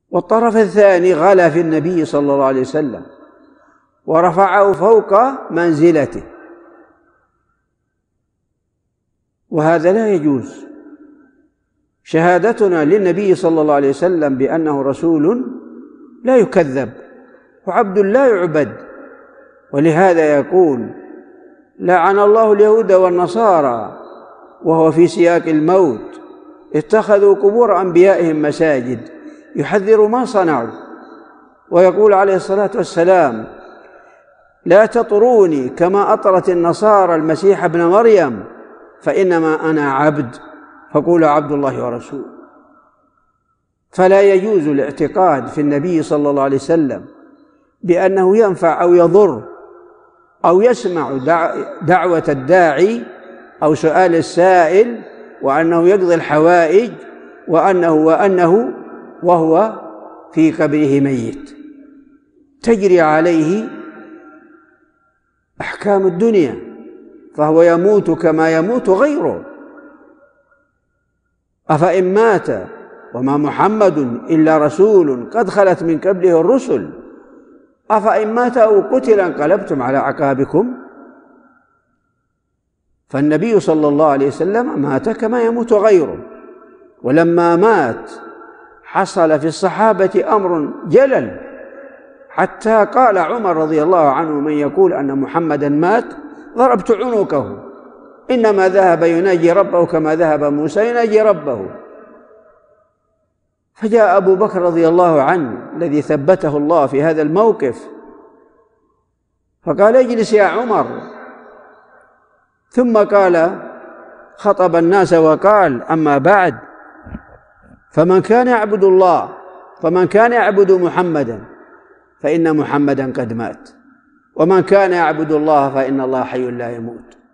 والطرف الثاني غلا في النبي صلى الله عليه وسلم ورفعه فوق منزلته، وهذا لا يجوز. شهادتنا للنبي صلى الله عليه وسلم بأنه رسول لا يكذب وعبد لا يعبد، ولهذا يقول: لعن الله اليهود والنصارى، وهو في سياق الموت، اتخذوا قبور أنبيائهم مساجد، يحذر ما صنعوا. ويقول عليه الصلاة والسلام: لا تطروني كما أطرت النصارى المسيح ابن مريم، فإنما أنا عبد، فقولوا عبد الله ورسوله. فلا يجوز الاعتقاد في النبي صلى الله عليه وسلم بأنه ينفع أو يضر أو يسمع دعوة الداعي أو سؤال السائل، وأنه يقضي الحوائج، وأنه وهو في قبره ميت تجري عليه أحكام الدنيا، فهو يموت كما يموت غيره. أفإن مات وما محمد إلا رسول قد خلت من قبله الرسل أفإن مات أو قتل انقلبتم على أعقابكم. فالنبي صلى الله عليه وسلم مات كما يموت غيره، ولما مات حصل في الصحابة أمر جلل، حتى قال عمر رضي الله عنه: من يقول أن محمدا مات ضربت عنقه، إنما ذهب يناجي ربه كما ذهب موسى يناجي ربه. فجاء أبو بكر رضي الله عنه الذي ثبته الله في هذا الموقف فقال: اجلس يا عمر. ثم قال خطب الناس وقال: أما بعد، فمن كان يعبد الله، فمن كان يعبد محمدا فإن محمدا قد مات، ومن كان يعبد الله فإن الله حي لا يموت.